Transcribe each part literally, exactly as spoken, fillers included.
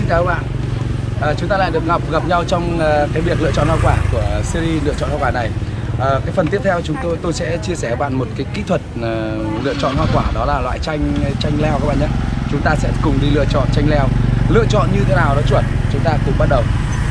chào các bạn. À, chúng ta lại được gặp gặp nhau trong uh, cái việc lựa chọn hoa quả của series lựa chọn hoa quả này. À, cái phần tiếp theo chúng tôi tôi sẽ chia sẻ với bạn một cái kỹ thuật uh, lựa chọn hoa quả, đó là loại chanh chanh leo các bạn nhé. Chúng ta sẽ cùng đi lựa chọn chanh leo. Lựa chọn như thế nào nó chuẩn, chúng ta cùng bắt đầu.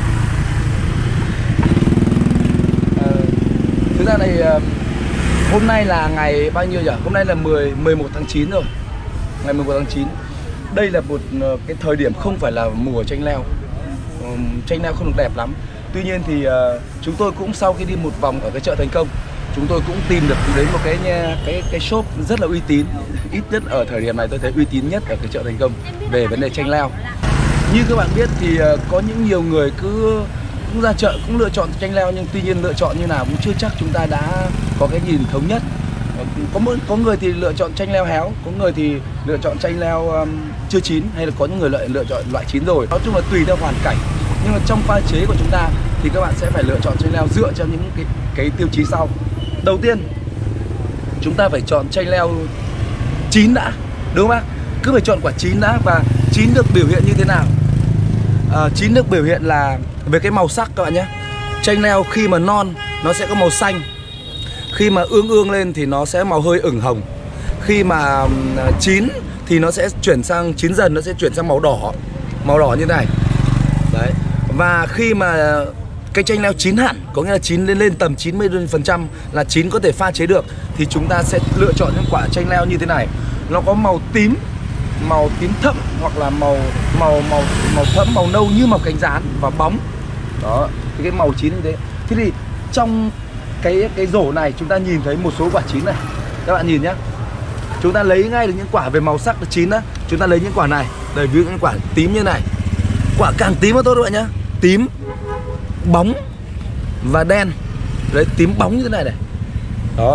À, thực ra này uh, hôm nay là ngày bao nhiêu nhỉ? Hôm nay là mười, mười một tháng chín rồi. Ngày mười một tháng chín. Đây là một uh, cái thời điểm không phải là mùa chanh leo. Uh, chanh leo không được đẹp lắm. Tuy nhiên thì uh, chúng tôi cũng sau khi đi một vòng ở cái chợ Thành Công, chúng tôi cũng tìm được đến một cái cái cái shop rất là uy tín. Ít nhất ở thời điểm này tôi thấy uy tín nhất ở cái chợ Thành Công về vấn đề chanh leo. Như các bạn biết thì uh, có những nhiều người cứ cũng ra chợ cũng lựa chọn chanh leo, nhưng tuy nhiên lựa chọn như nào cũng chưa chắc chúng ta đã có cái nhìn thống nhất. Có một có người thì lựa chọn chanh leo héo, có người thì lựa chọn chanh leo um, chưa chín, hay là có những người lại lựa chọn loại chín rồi. Nói chung là tùy theo hoàn cảnh. Nhưng mà trong pha chế của chúng ta thì các bạn sẽ phải lựa chọn chanh leo dựa trên những cái, cái tiêu chí sau. Đầu tiên, chúng ta phải chọn chanh leo chín đã, đúng không bác? Cứ phải chọn quả chín đã. Và chín được biểu hiện như thế nào? À, chín được biểu hiện là về cái màu sắc các bạn nhé. Chanh leo khi mà non nó sẽ có màu xanh, khi mà ương ương lên thì nó sẽ màu hơi ửng hồng. Khi mà chín thì nó sẽ chuyển sang, chín dần nó sẽ chuyển sang màu đỏ, màu đỏ như thế này. Đấy. Và khi mà cái chanh leo chín hẳn, có nghĩa là chín lên lên tầm chín mươi phần trăm là chín có thể pha chế được, thì chúng ta sẽ lựa chọn những quả chanh leo như thế này. Nó có màu tím, màu tím thẫm, hoặc là màu màu màu màu thẫm, màu nâu như màu cánh gián và bóng. Đó, thì cái màu chín như thế. Thế thì trong cái cái rổ này chúng ta nhìn thấy một số quả chín này. Các bạn nhìn nhé. Chúng ta lấy ngay được những quả về màu sắc chín đó. Chúng ta lấy những quả này, đây ví dụ những quả tím như này. Quả càng tím nó tốt các bạn nhé. Tím, bóng và đen. Đấy, tím bóng như thế này này. Đó.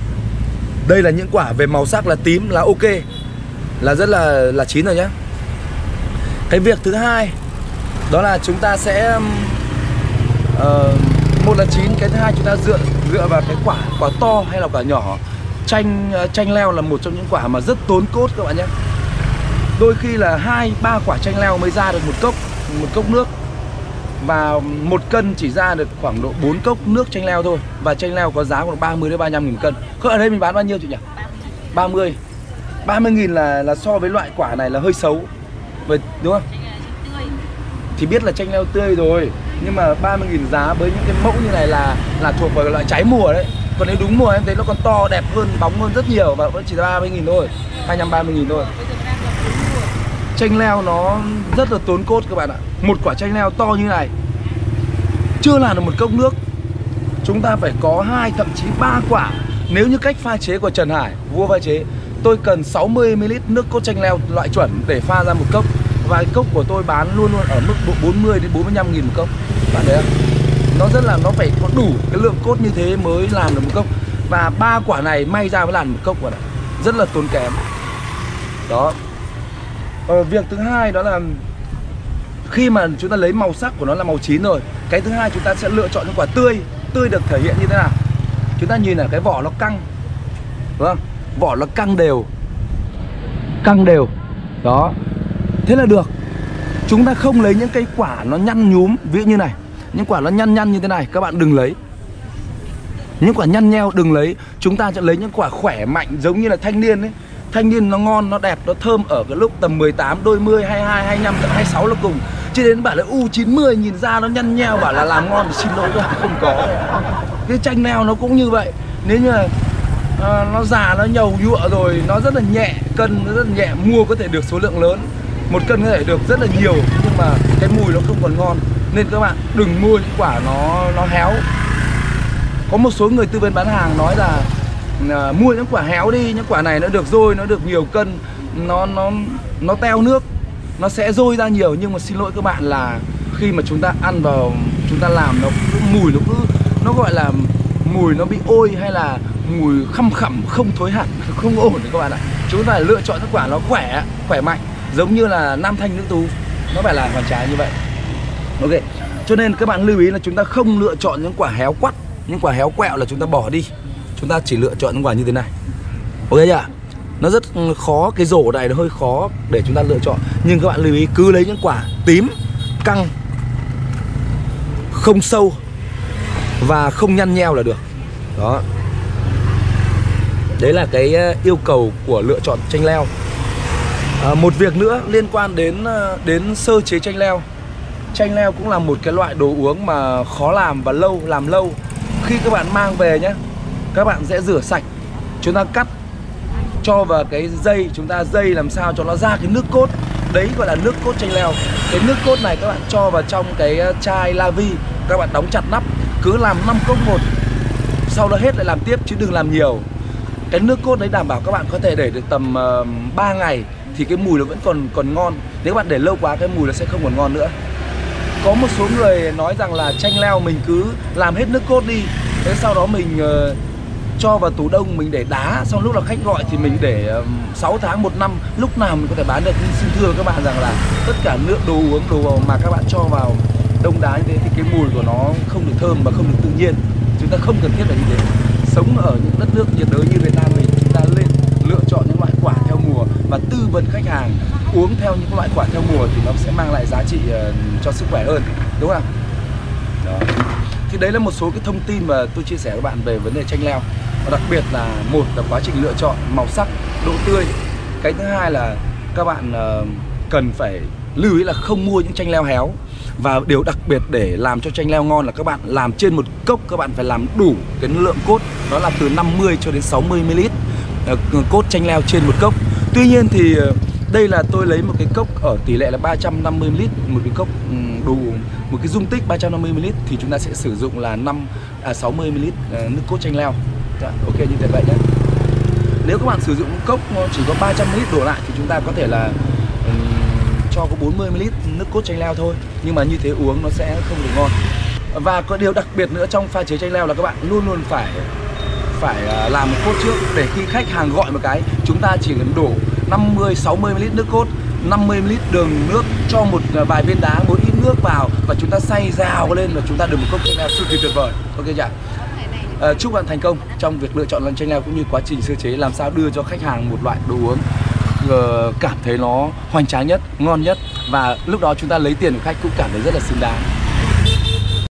Đây là những quả về màu sắc là tím, là ok, là rất là là chín rồi nhé. Cái việc thứ hai đó là chúng ta sẽ uh, một là chín, cái thứ hai chúng ta dựa dựa vào cái quả quả to hay là quả nhỏ. Chanh chanh leo là một trong những quả mà rất tốn cốt các bạn nhé. Đôi khi là hai ba quả chanh leo mới ra được một cốc một cốc nước, và một cân chỉ ra được khoảng độ bốn cốc nước chanh leo thôi. Và chanh leo có giá khoảng ba mươi đến ba mươi lăm nghìn cân. Không, ở đây mình bán bao nhiêu chị nhỉ? ba mươi. ba mươi nghìn là là so với loại quả này là hơi xấu. Vậy đúng không? Thì biết là chanh leo tươi rồi, nhưng mà ba mươi nghìn giá với những cái mẫu như này là là thuộc vào loại trái mùa đấy. Còn nếu đúng mùa em thấy nó còn to, đẹp hơn, bóng hơn rất nhiều, và vẫn chỉ ba mươi nghìn thôi, hai mươi lăm ba mươi nghìn thôi. Chanh leo nó rất là tốn cốt các bạn ạ. Một quả chanh leo to như này chưa làm được một cốc nước, chúng ta phải có hai thậm chí ba quả. Nếu như cách pha chế của Trần Hải, vua pha chế, tôi cần sáu mươi mi li lít nước cốt chanh leo loại chuẩn để pha ra một cốc. Và cốc của tôi bán luôn luôn ở mức độ bốn mươi đến bốn mươi lăm nghìn một cốc. Bạn thấy không? Nó rất là, nó phải có đủ cái lượng cốt như thế mới làm được một cốc. Và ba quả này may ra mới làm một cốc vào này. Rất là tốn kém. Đó. Ờ, việc thứ hai đó là khi mà chúng ta lấy màu sắc của nó là màu chín rồi, cái thứ hai chúng ta sẽ lựa chọn những quả tươi. Tươi được thể hiện như thế nào? Chúng ta nhìn ở cái vỏ nó căng, đúng không? Vỏ nó căng đều, căng đều. Đó. Thế là được. Chúng ta không lấy những cái quả nó nhăn nhúm, ví dụ như này. Những quả nó nhăn nhăn như thế này, các bạn đừng lấy. Những quả nhăn nheo đừng lấy. Chúng ta sẽ lấy những quả khỏe mạnh, giống như là thanh niên ấy. Thanh niên nó ngon, nó đẹp, nó thơm ở cái lúc tầm mười tám, đôi mươi, hai mươi hai, hai mươi lăm, hai mươi sáu là cùng. Chứ đến bảo là u chín mươi nhìn ra nó nhăn nheo bảo là làm ngon thì xin lỗi các bạn, không có. Cái chanh leo nó cũng như vậy. Nếu như là à, nó già, nó nhầu nhụa rồi, nó rất là nhẹ, cân nó rất là nhẹ, mua có thể được số lượng lớn. Một cân có thể được rất là nhiều, nhưng mà cái mùi nó không còn ngon. Nên các bạn đừng mua những quả nó nó héo. Có một số người tư vấn bán hàng nói là à, mua những quả héo đi, những quả này nó được dôi, nó được nhiều cân, nó nó nó teo nước, nó sẽ dôi ra nhiều. Nhưng mà xin lỗi các bạn là khi mà chúng ta ăn vào, chúng ta làm nó cứ, mùi nó cứ, nó gọi là mùi nó bị ôi, hay là mùi khăm khẳm, không thối hẳn, không ổn đấy các bạn ạ. Chúng ta phải lựa chọn những quả nó khỏe, khỏe mạnh, giống như là nam thanh nữ tú, nó phải là hoàn trái như vậy. Ok, cho nên các bạn lưu ý là chúng ta không lựa chọn những quả héo quắt, những quả héo quẹo là chúng ta bỏ đi. Chúng ta chỉ lựa chọn những quả như thế này. Ok chưa? Nó rất khó, cái rổ này nó hơi khó để chúng ta lựa chọn. Nhưng các bạn lưu ý cứ lấy những quả tím, căng, không sâu và không nhăn nheo là được. Đó. Đấy là cái yêu cầu của lựa chọn chanh leo. à, Một việc nữa liên quan đến đến sơ chế chanh leo. Chanh leo cũng là một cái loại đồ uống mà khó làm và lâu làm lâu. Khi các bạn mang về nhé, các bạn sẽ rửa sạch, chúng ta cắt, cho vào cái dây, chúng ta dây làm sao cho nó ra cái nước cốt. Đấy gọi là nước cốt chanh leo. Cái nước cốt này các bạn cho vào trong cái chai la vi, các bạn đóng chặt nắp, cứ làm năm cốc một, sau đó hết lại làm tiếp chứ đừng làm nhiều. Cái nước cốt đấy đảm bảo các bạn có thể để được tầm uh, ba ngày thì cái mùi nó vẫn còn còn ngon. Nếu bạn để lâu quá cái mùi nó sẽ không còn ngon nữa. Có một số người nói rằng là chanh leo mình cứ làm hết nước cốt đi, thế sau đó mình uh, cho vào tủ đông mình để đá, xong lúc là khách gọi thì mình để uh, sáu tháng, một năm, lúc nào mình có thể bán được. Nhưng xin thưa các bạn rằng là tất cả nước đồ uống, đồ mà các bạn cho vào đông đá như thế thì cái mùi của nó không được thơm và không được tự nhiên. Chúng ta không cần thiết là như thế. Sống ở những đất nước nhiệt đới như Việt Nam mình, chúng ta lên lựa chọn những loại quả theo mùa và tư vấn khách hàng uống theo những loại quả theo mùa thì nó sẽ mang lại giá trị uh, cho sức khỏe hơn, đúng không? Đó. Thì đấy là một số cái thông tin mà tôi chia sẻ với các bạn về vấn đề chanh leo. Và đặc biệt là một là quá trình lựa chọn màu sắc, độ tươi. Cái thứ hai là các bạn uh, cần phải lưu ý là không mua những chanh leo héo. Và điều đặc biệt để làm cho chanh leo ngon là các bạn làm trên một cốc, các bạn phải làm đủ cái lượng cốt, đó là từ năm mươi cho đến sáu mươi mi li lít uh, cốt chanh leo trên một cốc. Tuy nhiên thì uh, đây là tôi lấy một cái cốc ở tỷ lệ là ba trăm năm mươi mi li lít, một cái cốc um, đủ một cái dung tích ba trăm năm mươi mi li lít thì chúng ta sẽ sử dụng là năm à, sáu mươi mi li lít uh, nước cốt chanh leo. Dạ, ok như thế vậy nhé. Nếu các bạn sử dụng cốc chỉ có ba trăm mi li lít đổ lại thì chúng ta có thể là um, cho có bốn mươi mi li lít nước cốt chanh leo thôi. Nhưng mà như thế uống nó sẽ không được ngon. Và có điều đặc biệt nữa trong pha chế chanh leo là các bạn luôn luôn phải phải làm một cốt trước, để khi khách hàng gọi một cái chúng ta chỉ cần đổ năm mươi sáu mươi mi li lít nước cốt, năm mươi mi li lít đường nước, cho một vài viên đá, một ít nước vào và chúng ta xay rào lên là chúng ta được một cốc chanh leo cực kỳ tuyệt vời. Ok chưa? À, chúc bạn thành công trong việc lựa chọn lần chanh leo cũng như quá trình sơ chế, làm sao đưa cho khách hàng một loại đồ uống uh, cảm thấy nó hoành tráng nhất, ngon nhất, và lúc đó chúng ta lấy tiền của khách cũng cảm thấy rất là xứng đáng.